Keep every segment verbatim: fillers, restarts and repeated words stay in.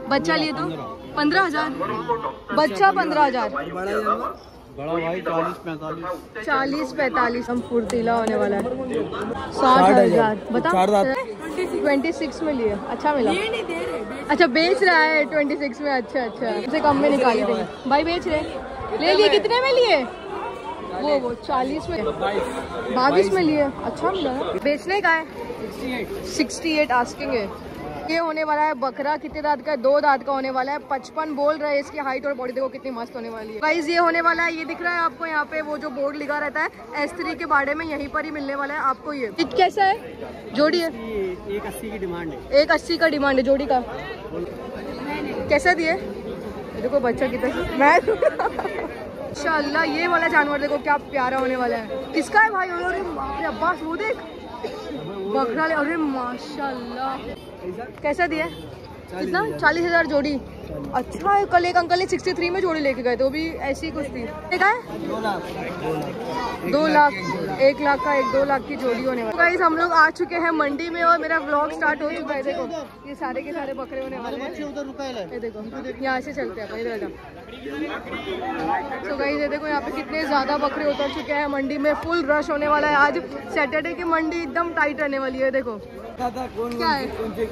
बच्चा लिए तो पंद्रह हजार, बच्चा पंद्रह हजार, बड़ा भाई चालीस पैंतालीस। चालीस पैंतालीस हम फुर्तीला होने वाला है। साठ हजार बता, ट्वेंटी सिक्स में लिए, अच्छा मिला। अच्छा बेच रहा है ट्वेंटी सिक्स में, अच्छा अच्छा उसे कम में निकाली देंगे भाई, बेच रहे। ले लिए, कितने में लिए? वो वो चालीस में, बाईस में लिए, अच्छा मिला। बेचने का है सिक्सटी एट आस्किंग है। ये होने वाला है बकरा, कितने दांत का है? दो दांत का होने वाला है। पचपन बोल रहे हैं। इसकी हाइट और बॉडी देखो कितनी मस्त होने वाली है। गाइस ये होने वाला है, ये दिख रहा है आपको यहाँ पे वो जो बोर्ड लिखा रहता है एस थ्री के बारे में, यहीं पर ही मिलने वाला है आपको। ये कैसा है? जोड़ी है, एक अस्सी की डिमांड है। एक अस्सी का डिमांड है जोड़ी का। कैसा दिए? देखो बच्चा कितना, मैं इंशाल्लाह ये वाला जानवर देखो क्या प्यारा होने वाला है। किसका है भाई? अरे अब्बास वो देख बकरा ले, अरे माशाल्लाह। कैसा दिया? कितना? चालीस हजार जोड़ी। अच्छा है। कल एक अंकल ने सिक्सटी थ्री में जोड़ी लेके गए थे, वो भी ऐसी ही कुछ थी। दो लाख, दो लाख, एक लाख का एक दो लाख की जोड़ी होने वाली। गाइस हम लोग आ चुके हैं मंडी में और मेरा व्लॉग स्टार्ट हो चुका है। देखो ये सारे के सारे बकरे होने वाले हैं। ये देखो यहाँ से चलते हैं इधर जा। तो गाइस ये देखो यहाँ पे कितने ज्यादा बकरे उतर चुके हैं मंडी में। फुल रश होने वाला है आज। सैटरडे की मंडी एकदम टाइट रहने वाली है। देखो क्या है,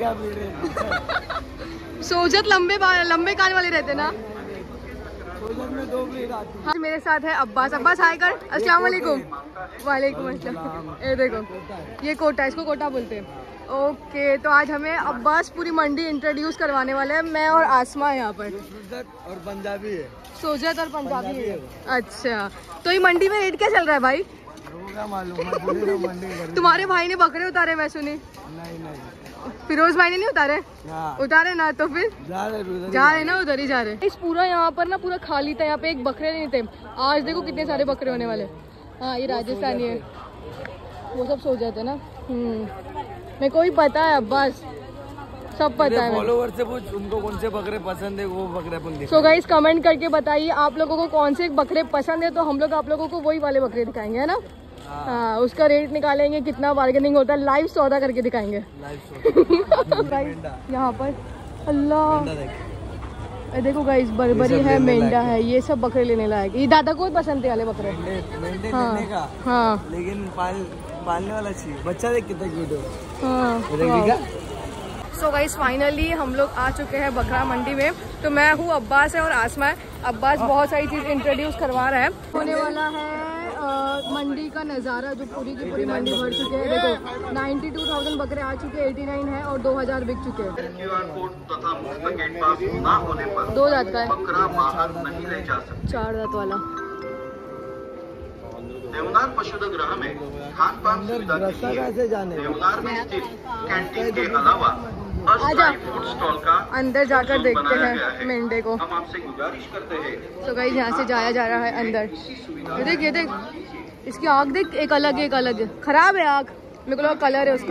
सोजत लंबे लंबे कान वाले रहते ना। में दो हाँ, मेरे साथ है अब्बास। अब्बास हाय कर। अस्सलाम वालेकुम। वालेकुम अस्सलाम। ये देखो ये कोटा, इसको कोटा बोलते हैं। ओके तो आज हमें अब्बास पूरी मंडी इंट्रोड्यूस करवाने वाले हैं। मैं और आसमा यहाँ पर। और पंजाबी है, सोजत और पंजाबी है। अच्छा तो ये मंडी में रेट क्या चल रहा है भाई? तुम्हारे भाई ने बकरे उतारे मैं सुनी। नहीं नहीं फिरोज भाई ने नहीं उतारे? उतारे ना तो फिर जा रहे जा रहे ना, उधर ही जा रहे। इस पूरा यहाँ पर ना पूरा खाली था, यहाँ पे एक बकरे नहीं थे। आज देखो कितने सारे बकरे होने वाले। हाँ ये राजस्थानी है, वो सब सो जाते ना। हम्म मेरे को ही पता है अब्बास, सब पता है। फॉलोवर से पूछ उनको कौन से बकरे पसंद है, वो बकरे अपन दिखाएंगे। सो गाइस कमेंट करके बताइए आप लोगों को कौन से बकरे पसंद है, तो हम लोग आप लोगों को वही वाले बकरे दिखाएंगे, है ना। हाँ उसका रेट निकालेंगे, कितना बार्गेनिंग होता है, लाइव सौदा करके दिखाएंगे। यहाँ पर अल्लाह देखो गाइस बर्बरी है, मेंढा है, ये सब बकरे लेने लायक। ये दादा को पसंद थे वाले बकरे। मेंढे हाँ, लेने का हाँ लेकिन पाल पालने वाला चाहिए। बच्चा देख कितना क्यूट है। हाँ सो गाइस फाइनली हम लोग आ चुके हैं बकरा मंडी में। तो मैं हूँ, अब्बास है और आसमा है। अब्बास बहुत सारी चीज इंट्रोड्यूस करवा रहा है। होने वाला है आ, मंडी का नज़ारा, जो पूरी की पूरी मंडी भर चुके हैं। देखो नाइन्टी टू थाउजेंड बकरे आ चुके हैं, एटी नाइन है और दो हजार बिक चुके हैं। दो दांत का है, चार दांत वाला। देवनार पशुधन में खान पान सुविधा के लिए देवनार में स्थित कैंटीन के अलावा स्टॉल का अंदर जाकर देखते हैं मेंढे को। हम आपसे गुजारिश करते हैं। तो गाइस यहाँ से जाया जा रहा है अंदर। ये देख ये देख इसकी आँख देख, एक अलग एक अलग है। खराब है आँख, मेरे को लगा कलर है उसका।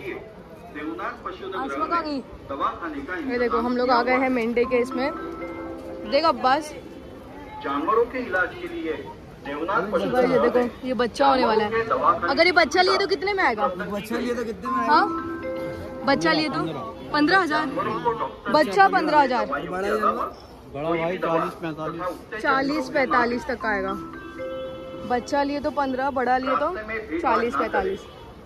ये देखो हम लोग आ गए हैं मेंढे के इसमें। देख अब्बास जानवरों के इलाज के लिए ये देखो ये बच्चा होने वाला है। अगर ये बच्चा लिए तो कितने में आएगा? बच्चा लिए तो कितने में? हाँ बच्चा लिए तो पंद्रह हजार, बच्चा पंद्रह हजार, बड़ा भाई चालीस पैंतालीस। चालीस पैंतालीस तक आएगा। बच्चा लिए तो पंद्रह, बड़ा लिए तो चालीस पैंतालीस।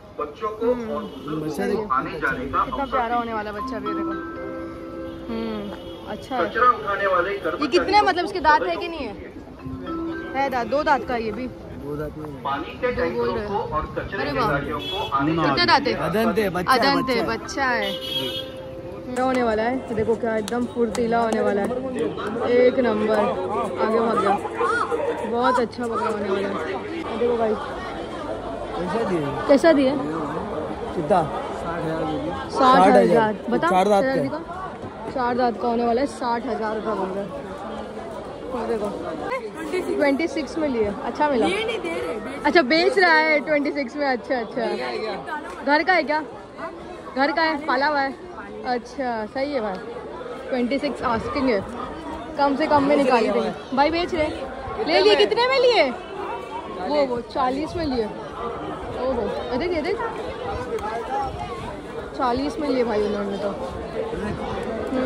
कितना प्यारा होने वाला बच्चा भी देखो। हम्म अच्छा है। ये कितने मतलब इसके दांत है कि नहीं है? है दांत, दो दांत का ये भी। दो दांत में दो बोल रहे हैं। अरे वाह कितने दांत है? अदंत है, बच्चा अदंत है, बच्चा है। क्या होने वाला है देखो, क्या एकदम फुर्तीला होने वाला है, एक नंबर। आगे भाग गया, बहुत अच्छा बकरा होने वाला है। देखो भाई कैसा दिए? कैसा दिए? कितना? साठ हजार बता। चार दांत का चार दांत का होने वाला है, साठ हजार का बोल रहा है। देखो ट्वेंटी सिक्स में लिए, अच्छा मिला। अच्छा बेच रहा है ट्वेंटी सिक्स में, अच्छा अच्छा। घर का है क्या? घर का है, पाला हुआ है। अच्छा सही है भाई। ट्वेंटी सिक्स आस्किंग है, कम से कम में निकाल देंगे भाई। बेच रहे, ले लिए। कितने में लिए? वो वो चालीस में लिए। ओहो देख ये देख चालीस में लिए भाई उन्होंने तो। हम्म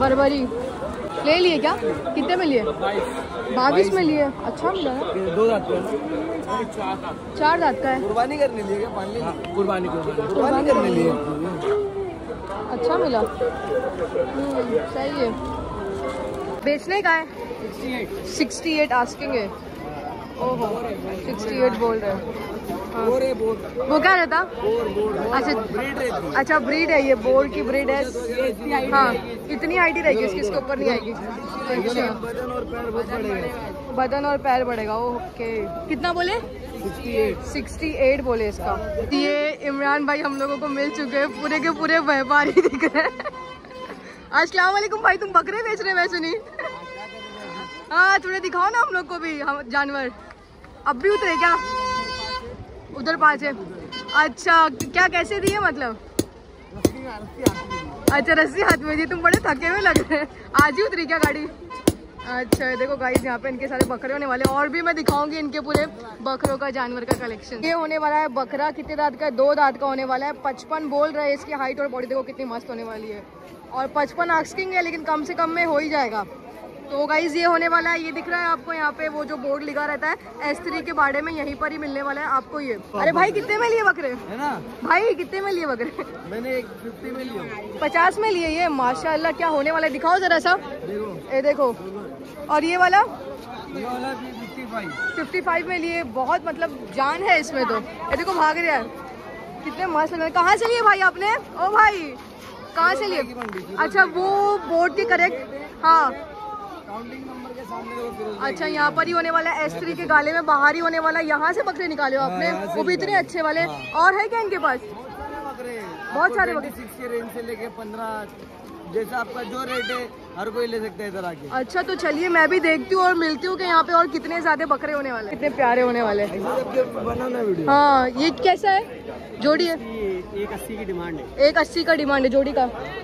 बर्बरी ले लिए क्या? कितने में लिए? बाईस में लिए। अच्छा मिला है। दो दांत का चार दांत का है। कुर्बानी करने लिए क्या? पालने लिए? कुर्बानी कुर्बानी करने लिए। अच्छा मिला। हम्म सही है। बेचने का है? सिक्सटी एट आस्किंग है। ओहो सिक्सटी एट बोल रहे हैं। हाँ। वो क्या रहता? अच्छा अच्छा ब्रीड है ये, बोर की ब्रीड है। हाँ इतनी हाइट ही रहेगी इसकी, इसके ऊपर नहीं आएगी। अच्छा बदन और पैर बहुत बढ़ेगा। बदन और पैर बढ़ेगा। ओके कितना बोले? सिक्सटी एट बोले इसका। ये इमरान भाई हम लोगों को मिल चुके हैं, पूरे के पूरे व्यापारी दिख रहे हैं। अस्सलाम वालेकुम भाई, तुम बकरे बेच रहे वैसे नहीं? हाँ थोड़े दिखाओ ना हम लोग को भी हम जानवर। अब भी उतरे क्या? उधर पाँच है। अच्छा क्या कैसे दिए मतलब? अच्छा रस्सी हाथ में दी। तुम बड़े थके हुए लग रहे हैं। आज ही उतरी क्या गाड़ी? अच्छा देखो गाइस यहाँ पे इनके सारे बकरे होने वाले, और भी मैं दिखाऊंगी इनके पूरे बकरों का जानवर का कलेक्शन। ये होने वाला है बकरा, कितने दांत का है? दो दांत का होने वाला है। पचपन बोल रहे हैं इसकी हाइट और बॉडी देखो कितनी मस्त होने वाली है। और पचपन आस्किंग है लेकिन कम से कम में हो ही जाएगा। तो गाइज ये होने वाला है। ये दिख रहा है आपको यहाँ पे वो जो बोर्ड लिखा रहता है एस थ्री के बारे में, यहीं पर ही मिलने वाला है आपको ये। अरे भाई कितने में लिए बकरे? है ना भाई कितने में लिए बकरे? मैंने एक फिफ्टी में लिया। पचास में लिए ये? माशाल्लाह क्या होने वाला है, दिखाओ जरा सा। ये देखो। और ये वाला? ये वाला भी फिफ्टी फाइव। फिफ्टी फाइव में लिए। बहुत मतलब जान है इसमें तो। ये देखो भाग रहा है, कितने मस्त लग रहे हैं। कहाँ से लिए भाई आपने? ओ भाई कहाँ से लिए? अच्छा वो बोर्ड के करेक्ट। हाँ नंबर के सामने। अच्छा यहाँ पर ही होने वाला है, एस थ्री के गाले में बाहर ही होने वाला है। यहाँ से बकरे निकाले हो आपने? वो भी इतने अच्छे वाले। और है क्या इनके पास? बहुत सारे बकरे के रेंज से लेके पंद्रह, जैसा आपका जो रेट है हर कोई ले सकता है इधर आके। अच्छा तो चलिए मैं भी देखती हूँ और मिलती हूँ कि यहाँ पे और कितने ज्यादा बकरे होने वाले, कितने प्यारे होने वाले। Banana video. हाँ ये कैसा है? जोड़ी है? एक अस्सी की डिमांड है। एक अस्सी का डिमांड है जोड़ी का।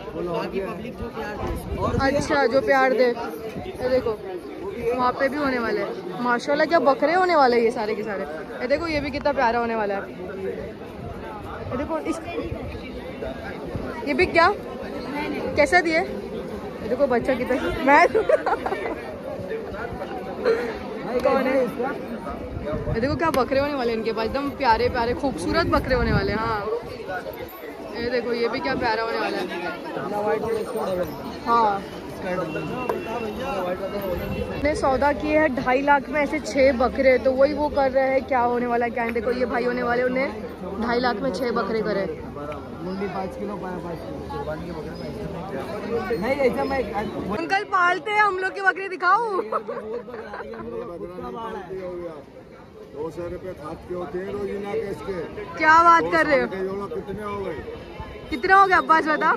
अच्छा जो प्यार दे। ये देखो वहाँ पे भी होने वाले हैं। माशाल्लाह क्या बकरे होने वाले हैं ये सारे के सारे। ये देखो ये भी कितना प्यारा होने वाला है। ये देखो इस ये भी क्या कैसा दिए? ये देखो बच्चा कितना मैं कौन है? ये देखो क्या बकरे होने वाले इनके पास, एकदम प्यारे प्यारे खूबसूरत बकरे होने वाले। हाँ ये देखो ये भी क्या प्यारा होने वाला है। हाँ ने सौदा किए है ढाई लाख में ऐसे छह बकरे, तो वही वो कर रहे हैं क्या होने वाला है क्या है। देखो ये भाई होने वाले उन्हें ढाई लाख में छह बकरे करे। पाँच किलो पाँच किलो नहीं ऐसा मैं अंकल पालते हैं हम लोग के बकरे, दिखाओ। दो सौ रुपए खाते होते हैं रोजीना के इसके। क्या बात कर रहे हो? कितने हो गए? कितना हो गया अब्बास बता?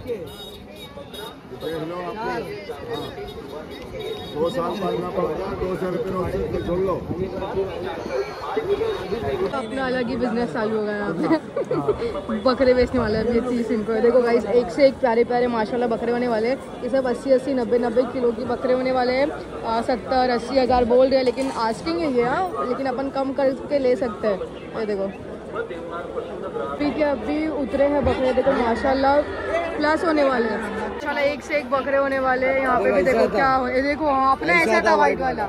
देख लो आपको। हाँ। दो साल पालना पड़ेगा, दो सौ रुपये छोड़ लो। अपना अलग ही बिजनेस चालू होगा यहाँ पे। बकरे बेचने वाला है ये तीस इनको। देखो गाइस एक से एक प्यारे प्यारे माशाल्लाह बकरे होने वाले हैं। ये सब अस्सी अस्सी नब्बे नब्बे किलो की बकरे होने वाले हैं। सत्तर अस्सी हज़ार बोल रहे हैं लेकिन आस्किंग है ये। हाँ लेकिन अपन कम करके ले सकते हैं। ये देखो अभी के अभी उतरे हैं बकरे। देखो माशाल्लाह प्लस होने वाले हैं माशाल्लाह, एक से एक बकरे होने वाले हैं। यहाँ पे भी देखो क्या हो। ये देखो हाँ अपना ऐसा था वाइट वाला।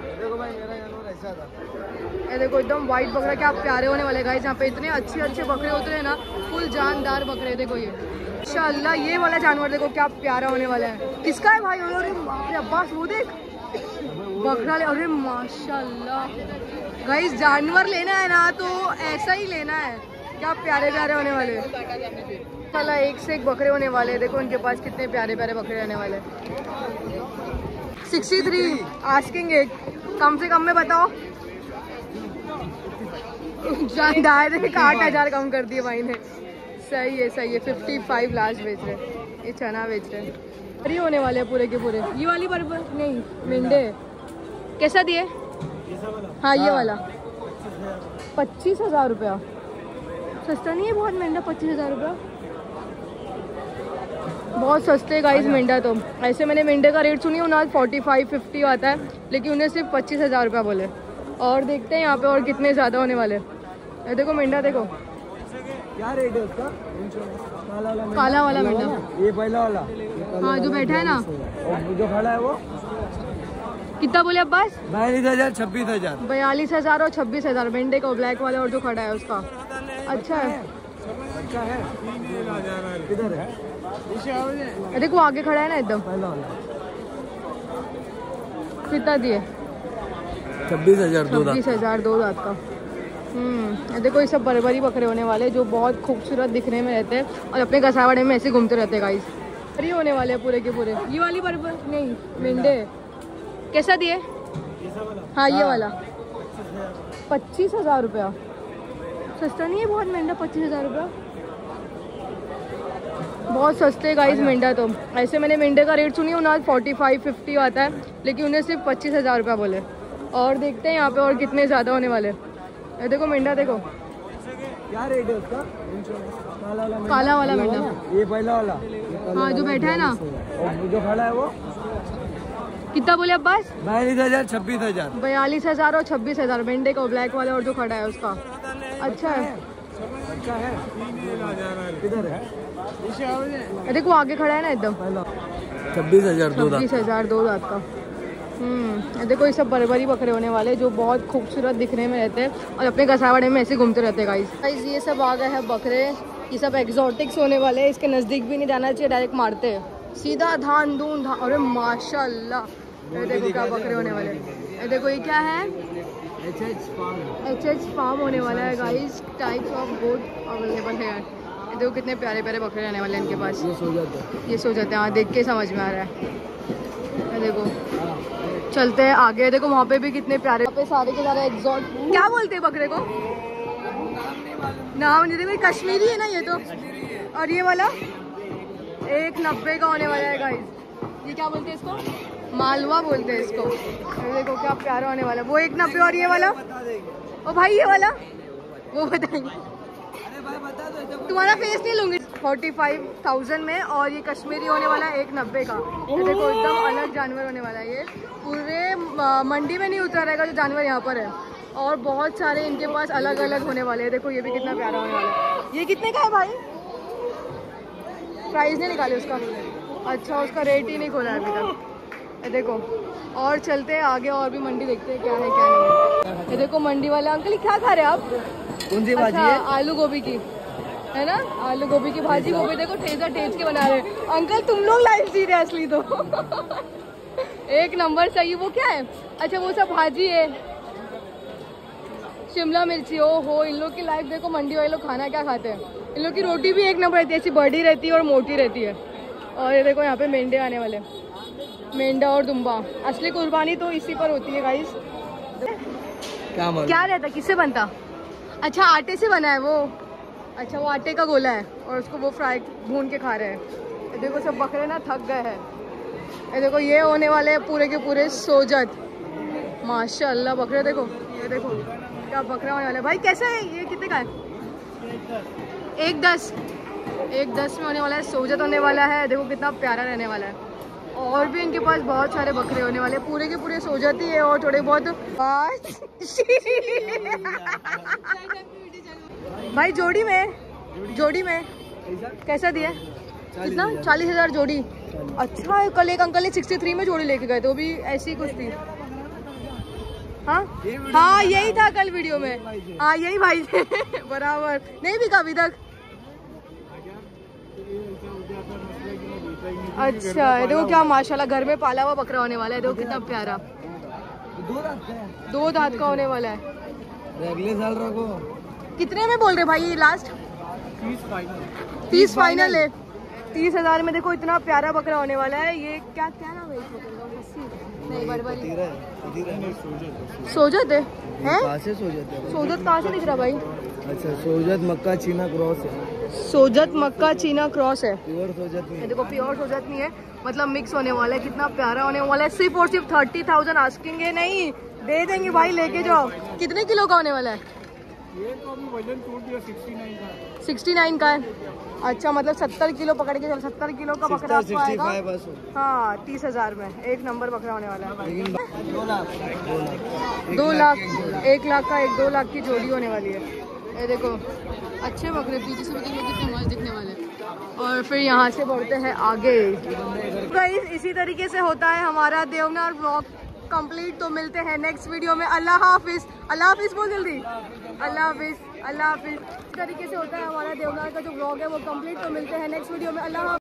ये देखो एकदम वाइट बकरा क्या प्यारे होने वाले गाइस। यहाँ पे इतने अच्छे अच्छे बकरे उतरे हैं ना, फुल जानदार बकरे। देखो ये माशाल्लाह ये वाला जानवर देखो क्या प्यारा होने वाला है। किसका है भाई? अरे बाप रे अब्बास वो देख बकरा ले। अरे माशाल्लाह गाइस जानवर लेना है ना तो ऐसा ही लेना है, क्या प्यारे प्यारे होने वाले। चला एक से एक बकरे होने वाले। देखो उनके पास कितने प्यारे प्यारे बकरे रहने वाले। सिक्सटी थ्री आस्किंग एक, कम से कम में बताओ। जानदार आठ हजार कम कर दिए भाई ने। सही है सही है। फिफ्टी फाइव लास्ट बेच रहे। ये चना बेच रहे फ्री होने वाले पूरे के पूरे। ये वाली बर्बर नहीं मिंडे कैसा दिए? हाँ ये वाला पच्चीस हजार रुपया। सस्ता नहीं है बहुत मेंढा? पच्चीस हजार रुपया बहुत सस्ते गाइस मेंढा तो। ऐसे मैंने मेंढे का रेट सुनी उन्हें फोर्टी फाइव फिफ्टी आता है लेकिन उन्हें सिर्फ पच्चीस हजार रुपया बोले। और देखते हैं यहाँ पे और कितने ज़्यादा होने वाले। ये देखो मेंढा देखो क्या रेट है उसका? काला वाला मेंढा। ये पहला वाला हाँ जो बैठा है ना, और जो खड़ा है वो कितना बोले अब्बास? बयालीस हजार छब्बीस हजार बयालीस हजार और छब्बीस हजार मेंढे का ब्लैक वाला, और जो खड़ा है उसका अच्छा है। अच्छा है किधर है? देखो आगे खड़ा है ना एकदम। पहला वाला कितना दिए? छब्बीस हजार दो छब्बीस हजार दो दांत का। हम्म देखो ये सब बरबरी बकरे होने वाले जो बहुत खूबसूरत दिखने में रहते हैं और अपने गसावाड़े में ऐसे घूमते रहते हैं गाइस। बरबरी होने वाले हैं पूरे के पूरे। ये वाली बरबर नहीं मेंढे कैसा दिए? हाँ ये वाला पच्चीस हजार रुपया। सस्ता नहीं है बहुत मेंढा? पच्चीस हजार रुपया बहुत सस्ते गाइस मेंढा। तो ऐसे मैंने मेंढे का रेट सुनी उन्हें फोर्टी फाइव फिफ्टी आता है, लेकिन उन्हें सिर्फ पच्चीस हजार रुपया बोले। और देखते हैं यहाँ पे और कितने ज़्यादा होने वाले। ये देखो मेंढा देखो, क्या रेट है उसका? काला वाला काला वाला मेंढा, ये पहला वाला। हाँ जो बैठा है ना, और जो खड़ा है वो कितना बोले अब्बास? बयालीस हजार छब्बीस हजार बयालीस हजार और छब्बीस हजार मेंढे का ब्लैक वाला, और जो खड़ा है उसका अच्छा है। अच्छा है किधर है? देखो आगे खड़ा है ना एकदम। छब्बीस हजार दो छब्बीस हजार दो दांत का। हम्म देखो ये सब बरबरी बकरे होने वाले जो बहुत खूबसूरत दिखने में रहते हैं और अपने गसावाड़े में ऐसे घूमते रहते हैं गाइस। गाइस ये सब आ गए हैं बकरे, ये सब एक्सोटिक्स होने वाले हैं। इसके नज़दीक भी नहीं जाना चाहिए, डायरेक्ट मारते हैं सीधा धान धून धान। अरे माशाल्लाह ये देखो क्या बकरे होने वाले। ये देखो ये क्या है? H H farm. H H farm होने वाला है guys. Types of goat available है। ये देखो कितने प्यारे प्यारे बकरे रहने वाले हैं इनके पास। ये सो जाते हैं, ये सो जाते हैं। हाँ देख के समझ में आ रहा है। ये देखो चलते हैं आगे। देखो वहाँ पे भी कितने प्यारे, यहाँ पे सारे के सारे एग्जॉट। क्या बोलते हैं बकरे को? नाम नहीं। देखो कश्मीरी है ना ये तो। और ये वाला एक नब्बे का होने वाला है गाइस। ये क्या बोलते हैं इसको? मालवा बोलते हैं इसको। ये देखो क्या प्यारा होने वाला है। वो एक नब्बे। और ये वाला ओ भाई ये वाला वो बताएंगे। तुम्हारा फेस नहीं लूंगी। फोर्टी फाइव थाउजेंड में। और ये कश्मीरी होने वाला है एक नब्बे का। ये देखो एकदम अलग जानवर होने वाला है। ये पूरे मंडी में नहीं उतरा रहेगा जो जानवर यहाँ पर है। और बहुत सारे इनके पास अलग अलग होने वाले हैं। देखो ये भी कितना प्यारा होने वाला है। ये कितने का है भाई? प्राइस नहीं निकाले उसका? अच्छा उसका रेट ही नहीं खोला है अभी तक। ये देखो और चलते हैं आगे और भी मंडी देखते हैं क्या है क्या नहीं है। ये देखो मंडी वाले अंकल क्या खा रहे हैं आप? कौन सी भाजी है? आलू गोभी की है ना, आलू गोभी की भाजी। गोभी देखो ठेजा ठेज के बना रहे हैं। अंकल तुम लोग लाइफ जी रहे असली तो एक नंबर सही। वो क्या है? अच्छा वो सब भाजी है, शिमला मिर्ची। ओ हो इन लोग की लाइफ देखो। मंडी वाले लोग खाना क्या खाते हैं? इन लोग की रोटी भी एक नंबर रहती है, ऐसी बड़ी रहती है और मोटी रहती है। और ये देखो यहाँ पे मेंढे आने वाले, मेंढा और दुम्बा। असली कुर्बानी तो इसी पर होती है गाइस। क्या क्या रहता, किससे बनता? अच्छा आटे से बना है वो। अच्छा वो आटे का गोला है और उसको वो फ्राई भून के खा रहे हैं। ये देखो सब बकरे ना थक गए हैं। ये देखो ये होने वाले हैं पूरे के पूरे सोजत। माशाल्लाह बकरे देखो। ये देखो क्या बकरा होने वाला है भाई। कैसा है ये? कितने का है? एक दस। एक दस में होने वाला है। सोजत होने वाला है। देखो कितना प्यारा रहने वाला है। और भी इनके पास बहुत सारे बकरे होने वाले, पूरे के पूरे सोजत ही है। और थोड़े बहुत भाई जोड़ी में, जोड़ी में कैसा दिया? कितना? चालीस हजार जोड़ी। अच्छा है। कल एक अंकल ने सिक्सटी थ्री में जोड़ी लेके गए थे, वो भी ऐसी कुछ थी। हाँ हाँ यही था कल वीडियो में। हाँ यही भाई थे बराबर। नहीं बिका अभी तक? अच्छा है। देखो क्या माशाल्लाह घर में पाला हुआ बकरा होने वाला है। देखो कितना प्यारा। दो दांत का होने वाला है। अगले साल रखो। कितने में बोल रहे भाई ये लास्ट? तीस फाइनल है। तीस हजार में देखो इतना प्यारा बकरा होने वाला है। ये क्या क्या नाम है इस बकरे का? नहीं बरबरी सोजत है। हैं? सोजत है। सोजत कहाँ से दिख रहा भाई? अच्छा सोजत मक्का चीना क्रॉस है। सोजत मक्का चीना क्रॉस है। प्योर सोजत नहीं है। देखो प्योर सोजत नहीं है, मतलब मिक्स होने वाला है। कितना प्यारा होने वाला है। सिर्फ और सिर्फ थर्टी थाउजेंड आस्किंग है। नहीं दे देंगे भाई, लेके जाओ। कितने किलो का होने वाला है? ये तो अभी वजन टूट गया सिक्सटी नाइन का। सिक्सटी नाइन का है। अच्छा मतलब सत्तर किलो पकड़ के चल। सत्तर किलो का बकरा आपको आएगा। हाँ तीस हजार में एक नंबर बकरा होने वाला है। दो लाख दो लाख एक लाख का एक दो लाख की जोड़ी होने वाली है। ये देखो अच्छे बकरे पीछे से भी देखो कितने मस्त दिखने वाले हैं। और फिर यहाँ से बढ़ते हैं आगे। गाइस इसी तरीके से होता है हमारा देवनार व्लॉग कंप्लीट। तो मिलते हैं नेक्स्ट वीडियो में। अल्लाह हाफिज। अल्लाह हाफिज बोल जल्दी। अल्लाह हाफिज। अल्लाह हाफिज। इस तरीके से होता है हमारा देवनार का जो व्लॉग है वो कंप्लीट। तो मिलते हैं नेक्स्ट वीडियो में। अल्लाह हाफिज।